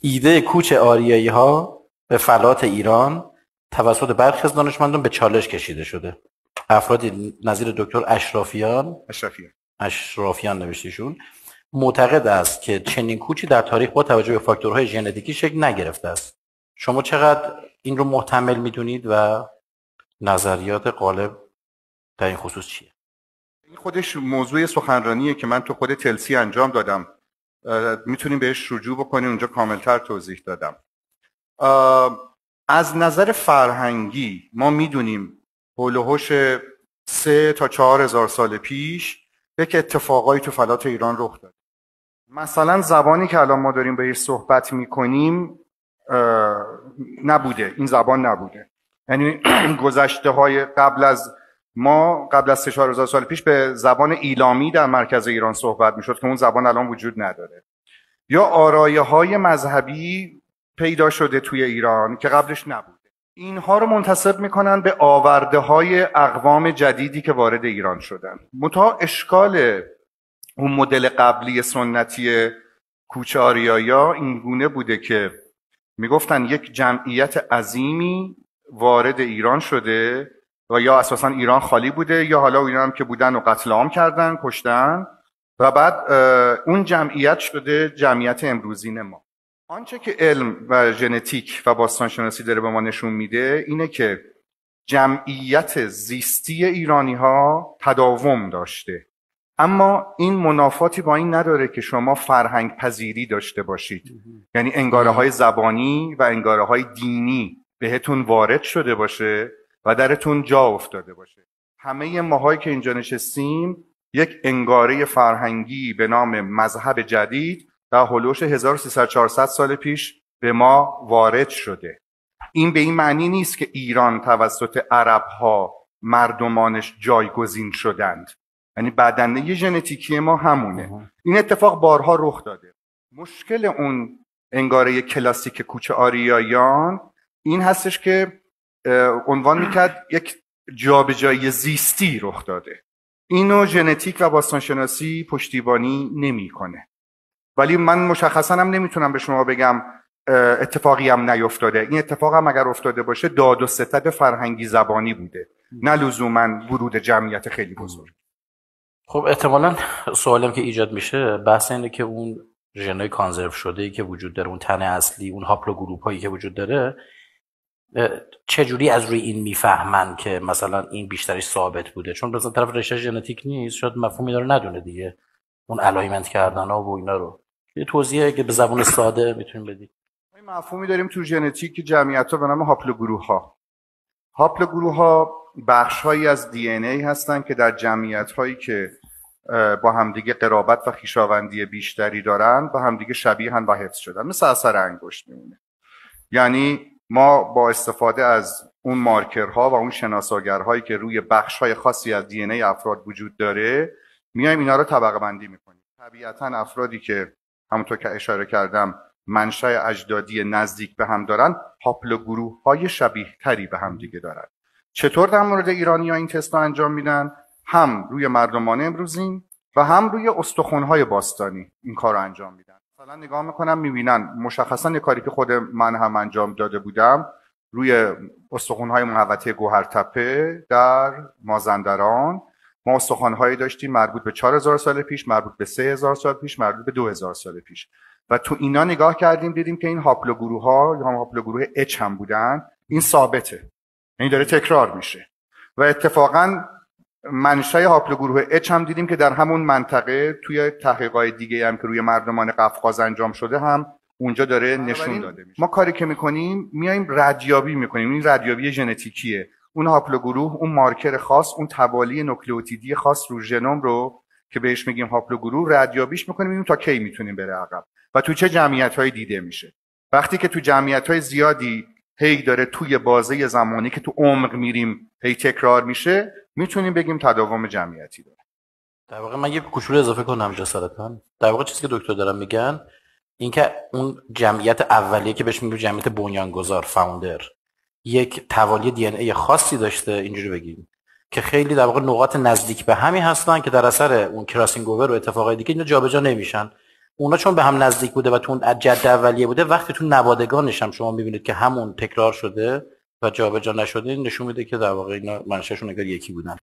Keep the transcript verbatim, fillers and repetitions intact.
ایده کوچ آریایی ها به فلات ایران توسط برخی از دانشمندان به چالش کشیده شده. افرادی نظیر دکتر اشرافیان اشرافیان اشرافیان نوشتیشون معتقد است که چنین کوچی در تاریخ با توجه به فاکتورهای ژنتیکی شکل نگرفته است. شما چقدر این رو محتمل میدونید و نظریات غالب در این خصوص چیه؟ این خودش موضوع سخنرانیه که من تو خود تلسی انجام دادم، میتونیم بهش رجوع بکنیم، اونجا کاملتر توضیح دادم. از نظر فرهنگی ما میدونیم حول و حوش سه تا چهار هزار سال پیش یک اتفاقایی تو فلات ایران رخ داد. مثلا زبانی که الان ما داریم بهش صحبت میکنیم نبوده، این زبان نبوده. یعنی گذشته های قبل از ما، قبل از سه چهار هزار سال پیش به زبان ایلامی در مرکز ایران صحبت میشد که اون زبان الان وجود نداره. یا آرایه های مذهبی پیدا شده توی ایران که قبلش نبوده. اینها رو منتسب میکنن به آورده های اقوام جدیدی که وارد ایران شدن. منتها اشکال اون مدل قبلی سنتی کوچ آریایا این گونه بوده که میگفتن یک جمعیت عظیمی وارد ایران شده و یا اساسا ایران خالی بوده یا حالا اینا هم که بودن و قتل عام کردن، کشتن و بعد اون جمعیت شده جمعیت امروزین ما. آنچه که علم و ژنتیک و باستانشناسی داره به ما نشون میده اینه که جمعیت زیستی ایرانی ها تداوم داشته، اما این منافاتی با این نداره که شما فرهنگ پذیری داشته باشید. یعنی انگاره های زبانی و انگاره های دینی بهتون وارد شده باشه و درتون جا افتاده باشه. همه ماهایی که اینجا نشستیم یک انگاره فرهنگی به نام مذهب جدید در هولوش هزار و سیصد چهارصد سال پیش به ما وارد شده. این به این معنی نیست که ایران توسط عرب ها مردمانش جایگزین شدند. یعنی بدنه ژنتیکی ما همونه. این اتفاق بارها رخ داده. مشکل اون انگاره کلاسیک کوچ آریاییان این هستش که عنوان میکرد یک جابجایی زیستی رخ داده. اینو ژنتیک و باستانشناسی پشتیبانی نمیکنه. ولی من مشخصا هم نمیتونم به شما بگم اتفاقی هم نیفتاده. این اتفاق هم اگر افتاده باشه داد و ستد فرهنگی زبانی بوده، نه لزوما ورود جمعیت خیلی بزرگ. خب احتمالاً سوالم که ایجاد میشه بحث اینه که اون ژنای کانزرو شده‌ای که وجود داره، اون تن اصلی، اون هاپلوگروپ هایی که وجود داره، چجوری از روی این میفهمن که مثلا این بیشترش ثابت بوده؟ چون مثلا طرف رشته ژنتیک نیست، شاید مفهومی داره ندونه دیگه اون الاینمنت کردن ها و اینا رو. یه توضیحی که به زبان ساده میتونیم بدید. ما مفهومی داریم تو ژنتیک که جمعیت‌ها به نام هاپلوگروپ ها. هاپلوگروپ ها بخش‌هایی از دی ان ای هستن که در جمعیت‌هایی که با همدیگه قرابت و خویشاوندی بیشتری دارن با همدیگه شبیهن و حفظ شدن، مثل اثر انگشت میمونه. یعنی ما با استفاده از اون مارکرها و اون شناساگرهایی که روی بخش‌های خاصی از دی ان ای افراد وجود داره میایم اینا رو طبقه بندی میکنیم. طبیعتاً افرادی که همونطور که اشاره کردم منشأ اجدادی نزدیک به هم دارن هاپلوگروپ‌های شبیه‌تری به هم دیگه دارن. چطور در مورد ایرانی‌ها این تست رو انجام میدن؟ هم روی مردمان امروزین و هم روی استخوان‌های باستانی این کار رو انجام میدن. مثلا نگاه میکنم میبینن مشخصا یه کاری که خود من هم انجام داده بودم روی استخوان‌های محوطه گوهرتپه در مازندران، ما استخوان‌هایی داشتیم مربوط به چهار هزار سال پیش، مربوط به سه هزار سال پیش، مربوط به دو هزار سال پیش و تو اینا نگاه کردیم دیدیم که این هاپلوگروپ‌ها یا هم هاپلوگروپ اچ هم بودن، این ثابته، یعنی داره تکرار میشه. و اتفاقاً منشأ هاپلوگروپ اچ هم دیدیم که در همون منطقه توی تحقیقات دیگه هم که روی مردمان قفقاز انجام شده هم اونجا داره نشون داده میشه. ما کاری که میکنیم میایم ردیابی میکنیم، این ردیابی ژنتیکیه. اون هاپلوگروپ، اون مارکر خاص، اون توالی نوکلئوتیدی خاص رو ژنوم رو که بهش میگیم هاپلوگروپ ردیابیش میکنیم ببینیم تا کی میتونیم بره عقب و تو چه جمعیت‌هایی دیده میشه. وقتی که تو جمعیت‌های زیادی هی داره توی بازه زمانی که تو عمق میریم هی تکرار میشه، میتونیم بگیم تداوم جمعیتی داره. در واقع من یه کوچولو اضافه کنم جسارتاً. در واقع چیزی که دکتر دارن میگن این که اون جمعیت اولیه که بهش میگیم جمعیت بنیانگذار، فاوندر، یک توالی دی ان ای خاصی داشته، اینجوری بگیم، که خیلی در واقع نقاط نزدیک به همی هستن که در اثر اون کراسینگ اوور و اتفاقای دیگه اینا جابجا نمیشن اونا چون به هم نزدیک بوده و تو اون جد اولیه بوده، وقتی تو نوادگانش هم شما میبینید که همون تکرار شده و جابجا نشده، این نشون میده که در واقع اینا منشأشون انگار یکی بودن.